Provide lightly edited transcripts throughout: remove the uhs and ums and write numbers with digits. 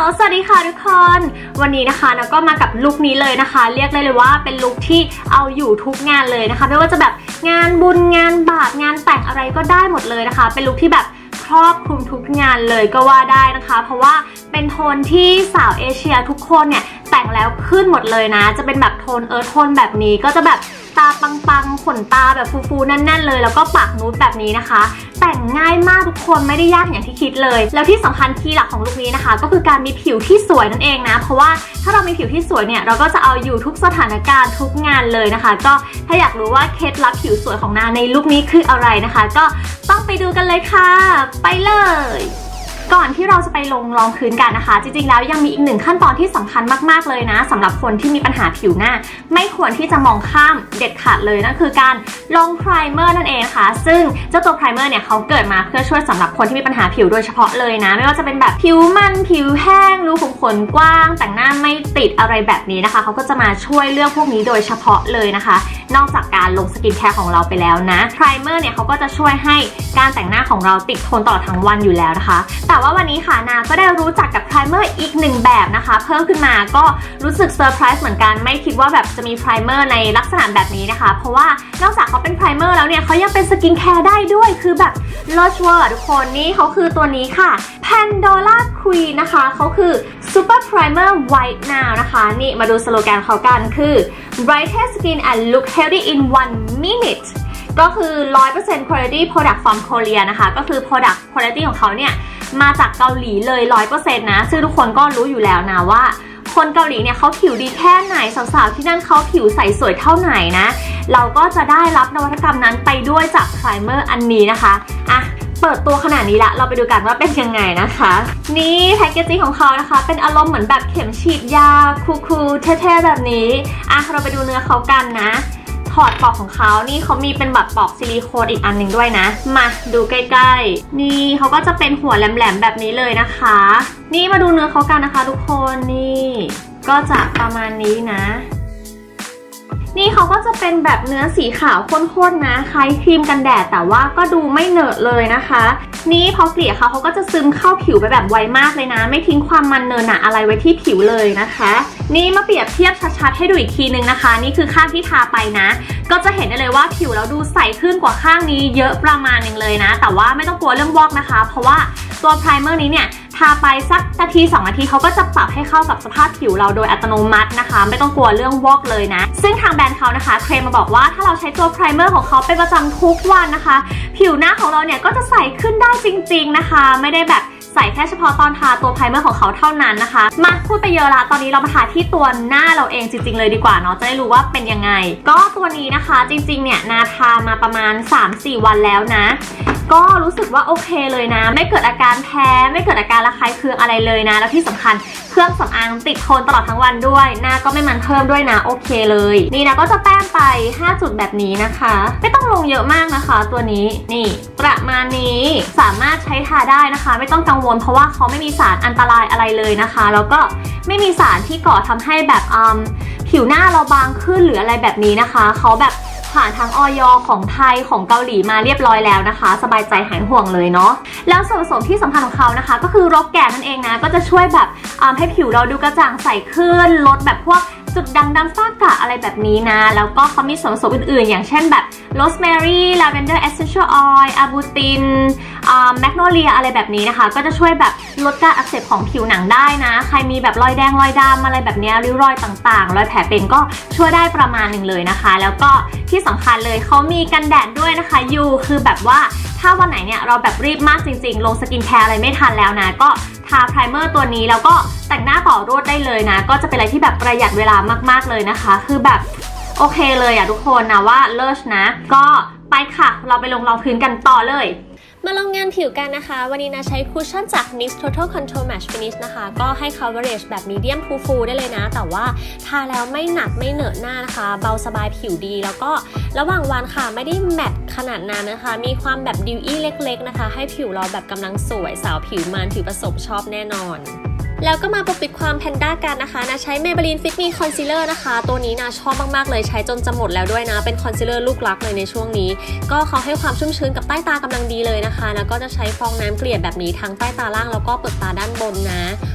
สวัสดีค่ะทุกคนวันนี้นะคะนะก็มากับลุคนี้เลยนะคะเรียกเลยว่าเป็นลุคที่เอาอยู่ทุกงานเลยนะคะไม่ว่าจะแบบงานบุญงานบาปงานแต่งอะไรก็ได้หมดเลยนะคะเป็นลุคที่แบบครอบคลุมทุกงานเลยก็ว่าได้นะคะเพราะว่าเป็นโทนที่สาวเอเชียทุกคนเนี่ยแต่งแล้วขึ้นหมดเลยนะจะเป็นแบบโทนโทนแบบนี้ก็จะแบบตาปังๆขนตาแบบฟูๆแน่นๆเลยแล้วก็ปากนูดแบบนี้นะคะแต่งง่ายมากทุกคนไม่ได้ยากอย่างที่คิดเลยแล้วที่สำคัญคีย์หลักของลุคนี้นะคะก็คือการมีผิวที่สวยนั่นเองนะเพราะว่าถ้าเรามีผิวที่สวยเนี่ยเราก็จะเอาอยู่ทุกสถานการณ์ทุกงานเลยนะคะก็ถ้าอยากรู้ว่าเคล็ดลับผิวสวยของนาในลุคนี้คืออะไรนะคะก็ต้องไปดูกันเลยค่ะไปเลยก่อนที่เราจะไปลงรองพื้นกันนะคะจริงๆแล้วยังมีอีกหนึ่งขั้นตอนที่สำคัญมากๆเลยนะสำหรับคนที่มีปัญหาผิวหน้าไม่ควรที่จะมองข้ามเด็ดขาดเลยนั่นคือการลงไพรเมอร์นั่นเองค่ะซึ่งเจ้าตัวไพรเมอร์เนี่ยเขาเกิดมาเพื่อช่วยสำหรับคนที่มีปัญหาผิวโดยเฉพาะเลยนะไม่ว่าจะเป็นแบบผิวมันผิวแห้งรูขุมขนกว้างแต่งหน้าไม่ติดอะไรแบบนี้นะคะเขาก็จะมาช่วยเรื่องพวกนี้โดยเฉพาะเลยนะคะนอกจากการลงสกินแคร์ของเราไปแล้วนะไพรเมอร์เนี่ยเขาก็จะช่วยให้การแต่งหน้าของเราติดทนตลอดทั้งวันอยู่แล้วนะคะแต่ว่าวันนี้ค่ะนาก็ได้รู้จักกับไพรเมอร์อีกหนึ่งแบบนะคะเพิ่มขึ้นมาก็รู้สึกเซอร์ไพรส์เหมือนกันไม่คิดว่าแบบจะมีไพรเมอร์ในลักษณะแบบนี้นะคะเพราะว่านอกจากเขาเป็นไพรเมอร์แล้วเนี่ยเขายังเป็นสกินแคร์ได้ด้วยคือแบบเลิศเวอร์ทุกคนนี่เขาคือตัวนี้ค่ะ Pandora Queen นะคะเขาคือ Super Primer White Now นะคะนี่มาดูสโลแกนเขากันคือ Brighten Skin and Look Healthy in 1 minute ก็คือ 100% Quality Product from Korea นะคะก็คือ Product Quality ของเขาเนี่ยมาจากเกาหลีเลย 100% นะซึ่งทุกคนก็รู้อยู่แล้วนะว่าคนเกาหลีเนี่ยเขาผิวดีแค่ไหนสาวๆที่นั่นเขาผิวใสสวยเท่าไหนนะเราก็จะได้รับนวัตกรรมนั้นไปด้วยจากไพรเมอร์อันนี้นะคะอ่ะเปิดตัวขนาดนี้ละเราไปดูกันว่าเป็นยังไงนะคะนี่แพคเกจจิ้งของเขานะคะเป็นอารมณ์เหมือนแบบเข็มฉีดยาคูลๆเท่ๆแบบนี้อ่ะเราไปดูเนื้อเขากันนะถอดปลอกของเขานี่เขามีเป็นแบบปลอกซิลิโคนอีกอันหนึ่งด้วยนะมาดูใกล้ๆนี่เขาก็จะเป็นหัวแหลมๆแบบนี้เลยนะคะนี่มาดูเนื้อเขากันนะคะทุกคนนี่ก็จะประมาณนี้นะนี่เขาก็จะเป็นแบบเนื้อสีขาวข้นๆนะคล้ายครีมกันแดดแต่ว่าก็ดูไม่เหนอะเลยนะคะนี่พอเกลี่ยเขาก็จะซึมเข้าผิวไปแบบไวมากเลยนะไม่ทิ้งความมันเนอะหนะอะไรไว้ที่ผิวเลยนะคะนี่มาเปรียบเทียบชัดๆให้ดูอีกทีนึงนะคะนี่คือข้างที่ทาไปนะก็จะเห็นได้เลยว่าผิวเราดูใสขึ้นกว่าข้างนี้เยอะประมาณนึงเลยนะแต่ว่าไม่ต้องกลัวเรื่องวอกนะคะเพราะว่าตัวไพรเมอร์นี้เนี่ยทาไปสักนาที2 นาทีเขาก็จะปรับให้เข้ากับสภาพผิวเราโดยอัตโนมัตินะคะไม่ต้องกลัวเรื่องวอกเลยนะซึ่งทางแบรนด์เขานะคะเคลมมาบอกว่าถ้าเราใช้ตัวไพรเมอร์ของเขาเป็นประจำทุกวันนะคะผิวหน้าของเราเนี่ยก็จะใสขึ้นได้จริงๆนะคะไม่ได้แบบใส่แค่เฉพาะตอนทาตัวไพรเมอร์ของเขาเท่านั้นนะคะมาพูดไปเยอะละตอนนี้เรามาทาที่ตัวหน้าเราเองจริงๆเลยดีกว่าเนาะจะได้รู้ว่าเป็นยังไงก็ตัวนี้นะคะจริงๆเนี่ยนาทามาประมาณ 3-4 วันแล้วนะก็รู้สึกว่าโอเคเลยนะไม่เกิดอาการแพ้ไม่เกิดอาการระคายเคืองอะไรเลยนะแล้วที่สำคัญเครื่องสำอางติดทนตลอดทั้งวันด้วยหน้าก็ไม่มันเพิ่มด้วยนะโอเคเลยนี่นะก็จะแต้มไป5 จุดแบบนี้นะคะไม่ต้องลงเยอะมากนะคะตัวนี้นี่ประมาณนี้สามารถใช้ทาได้นะคะไม่ต้องกังวลเพราะว่าเขาไม่มีสารอันตรายอะไรเลยนะคะแล้วก็ไม่มีสารที่ก่อทำให้แบบผิวหน้าเราบางขึ้นหรืออะไรแบบนี้นะคะเขาแบบผ่านทางอย.ของไทยของเกาหลีมาเรียบร้อยแล้วนะคะสบายใจหายห่วงเลยเนาะแล้วส่วนผสมที่สำคัญของเขานะคะก็คือรกแก่นั่นเองนะก็จะช่วยแบบให้ผิวเราดูกระจ่างใสขึ้นลดแบบพวกจุดด่างดำฝ้ากระอะไรแบบนี้นะแล้วก็เขามีส่วนผสมอื่นๆอย่างเช่นแบบโรสแมรี่ลาเวนเดอร์เอสเซนเชียลออยล์อะบูตินแมกโนเลียอะไรแบบนี้นะคะก็จะช่วยแบบลดการอักเสบของผิวหนังได้นะใครมีแบบรอยแดงรอยดำอะไรแบบนี้ริ้วรอยต่างๆรอยแผลเป็นก็ช่วยได้ประมาณหนึ่งเลยนะคะแล้วก็ที่สำคัญเลยเขามีกันแดดด้วยนะคะคือแบบว่าถ้าวันไหนเนี่ยเราแบบรีบมากจริงๆลงสกินแคร์อะไรไม่ทันแล้วนะก็ทาไพรเมอร์ตัวนี้แล้วก็แต่งหน้าต่อรวดได้เลยนะก็จะเป็นอะไรที่แบบประหยัดเวลามากๆเลยนะคะคือแบบโอเคเลยอะทุกคนนะว่าเลิศนะก็ไปค่ะเราไปลงรองพื้นกันต่อเลยมาลงงานผิวกันนะคะวันนี้นะใช้คุชชั่นจาก NYX Total Control Matte Finish นะคะก็ให้ coverage แบบ medium to full ได้เลยนะแต่ว่าทาแล้วไม่หนักไม่เหนอะหน้านะคะเบาสบายผิวดีแล้วก็ระหว่างวันค่ะไม่ได้แมตต์ขนาดนั้นนะคะมีความแบบ dewy เล็กๆนะคะให้ผิวเราแบบกำลังสวยสาวผิวมันผิวผสมชอบแน่นอนแล้วก็มาปกปิดความแพนด้ากันนะคะนะใช้ Maybelline Fit Me Concealer นะคะตัวนี้นะชอบมากๆเลยใช้จนจะหมดแล้วด้วยนะเป็นคอนซีลเลอร์ลูกรักเลยในช่วงนี้ก็เขาให้ความชุ่มชื้นกับใต้ตากำลังดีเลยนะคะแล้วก็จะใช้ฟองน้ำเกลี่ยแบบนี้ทั้งใต้ตาล่างแล้วก็เปลือกตาด้านบนนะ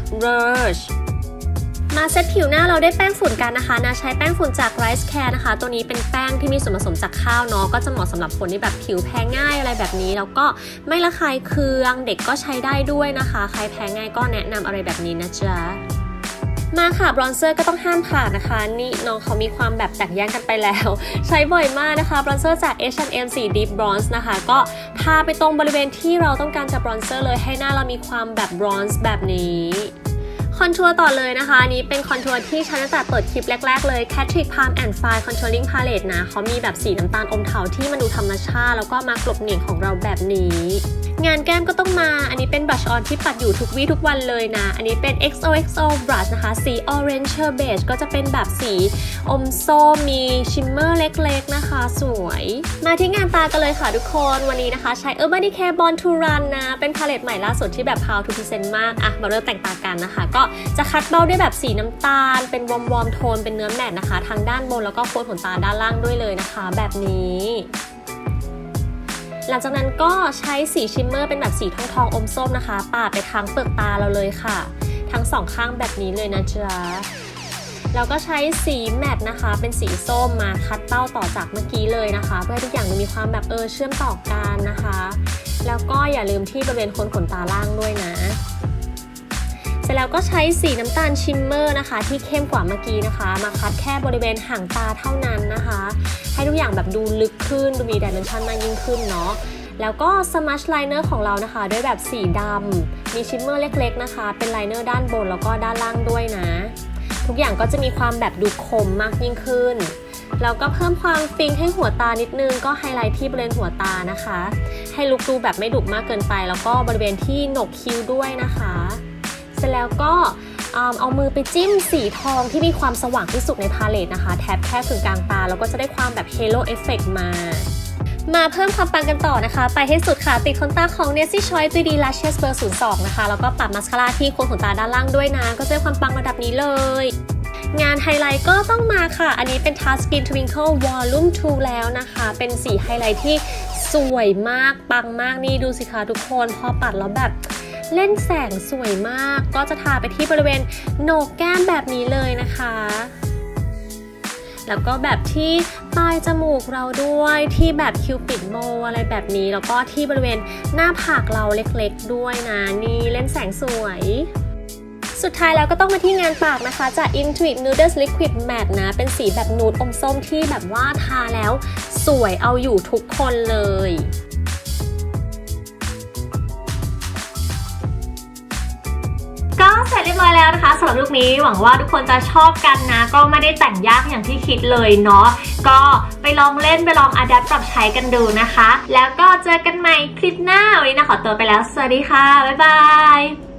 Rougeมาเซตผิวหน้าเราได้แป้งฝุ่นกันนะคะนะใช้แป้งฝุ่นจาก Rice Care นะคะตัวนี้เป็นแป้งที่มีส่วนผสมจากข้าวเนาะก็จะเหมาะสำหรับคนที่แบบผิวแพ้ง่ายอะไรแบบนี้แล้วก็ไม่ระคายเคืองเด็กก็ใช้ได้ด้วยนะคะใครแพ้ง่ายก็แนะนำอะไรแบบนี้นะจ๊ะมาค่ะบรอนเซอร์ก็ต้องห้ามขาดนะคะนี่น้องเขามีความแบบแตกแยกกันไปแล้วใช้บ่อยมากนะคะบรอนเซอร์จาก H&M สี Deep Bronze นะคะก็ทาไปตรงบริเวณที่เราต้องการจะบรอนเซอร์เลยให้หน้าเรามีความแบบบรอนซ์แบบนี้คอนทัวร์ต่อเลยนะคะอันนี้เป็นคอนทัวร์ที่ฉันตั้งแต่เปิดคลิปแรกๆเลย Catrick Palm and Fine Contouring Palette นะเขามีแบบสีน้ำตาลอมเทาที่มันดูธรรมชาติแล้วก็มากลบเหนี่ยงของเราแบบนี้งานแก้มก็ต้องมาอันนี้เป็นบลัชออนที่ปัดอยู่ทุกวี่ทุกวันเลยนะอันนี้เป็น XOXO Brush นะคะสี Orange Beige ก็จะเป็นแบบสีอมส้มมีชิมเมอร์เล็กๆนะคะสวยมาที่งานตากันเลยค่ะทุกคนวันนี้นะคะใช้ Urban Decay Born to Run นะเป็นพาเลตใหม่ล่าสุดที่แบบ How to Present มากมาเริ่มแต่งตากันนะคะก็จะคัดเบ้าด้วยแบบสีน้ำตาลเป็นวอร์มโทนเป็นเนื้อแมตต์นะคะทางด้านบนแล้วก็โคนขนตาด้านล่างด้วยเลยนะคะแบบนี้หลังจากนั้นก็ใช้สีชิมเมอร์เป็นแบบสีทองอมส้มนะคะปาดไปทางเปลือกตาเราเลยค่ะทั้งสองข้างแบบนี้เลยนะจ๊ะแล้วก็ใช้สีแมตต์นะคะเป็นสีส้มมาคัดเป้าต่อจากเมื่อกี้เลยนะคะเพื่อให้ทุกอย่างมีความแบบเชื่อมต่อกันนะคะแล้วก็อย่าลืมที่บริเวณโคนขนตาล่างด้วยนะเสร็จแล้วก็ใช้สีน้ำตาลชิมเมอร์นะคะที่เข้มกว่าเมื่อกี้นะคะมาคัดแค่บริเวณห่างตาเท่านั้นนะคะให้ทุกอย่างแบบดูลึกขึ้นดูมีดิเมนชันมากยิ่งขึ้นเนาะแล้วก็สมัชไลเนอร์ของเรานะคะด้วยแบบสีดำมีชิมเมอร์เล็กๆนะคะเป็นไลเนอร์ด้านบนแล้วก็ด้านล่างด้วยนะทุกอย่างก็จะมีความแบบดูคมมากยิ่งขึ้นแล้วก็เพิ่มความฟิงให้หัวตานิดนึงก็ไฮไลท์ที่บริเวณหัวตานะคะให้ลุคดูแบบไม่ดุมากเกินไปแล้วก็บริเวณที่โหนกคิ้วด้วยนะคะเสร็จแล้วก็เอามือไปจิ้มสีทองที่มีความสว่างที่สุดในพาเลตนะคะแทบแค่ถึงกลางตาแล้วก็จะได้ความแบบเฮโลเอฟเฟกต์มาเพิ่มความปังกันต่อนะคะไปให้สุดค่ะติดขนตาของ Nessie Choice 3D Lashes เบอร์ 02 นะคะแล้วก็ปรับมาสคาร่าที่โคนขนตาด้านล่างด้วยนะก็จะได้ความปังระดับนี้เลยงานไฮไลท์ก็ต้องมาค่ะอันนี้เป็น Tarte Skin Twinkle Volume 2 แล้วนะคะเป็นสีไฮไลท์ที่สวยมากปังมากนี่ดูสิคะทุกคนพอปัดแล้วแบบเล่นแสงสวยมากก็จะทาไปที่บริเวณโหนกแก้มแบบนี้เลยนะคะแล้วก็แบบที่ปลายจมูกเราด้วยที่แบบคิวปิดโมอะไรแบบนี้แล้วก็ที่บริเวณหน้าผากเราเล็กๆด้วยนะนี่เล่นแสงสวยสุดท้ายแล้วก็ต้องมาที่งานปากนะคะจาก Intuit Nude Liquid Matte นะเป็นสีแบบนูดอมส้มที่แบบว่าทาแล้วสวยเอาอยู่ทุกคนเลยก็เสร็จเรียบร้อยแล้วนะคะสำหรับลุคนี้หวังว่าทุกคนจะชอบกันนะก็ไม่ได้แต่งยากอย่างที่คิดเลยเนาะก็ไปลองเล่นไปลองอะแดปปรับใช้กันดูนะคะแล้วก็เจอกันใหม่คลิปหน้าวันนี้นะขอตัวไปแล้วสวัสดีค่ะบ๊ายบาย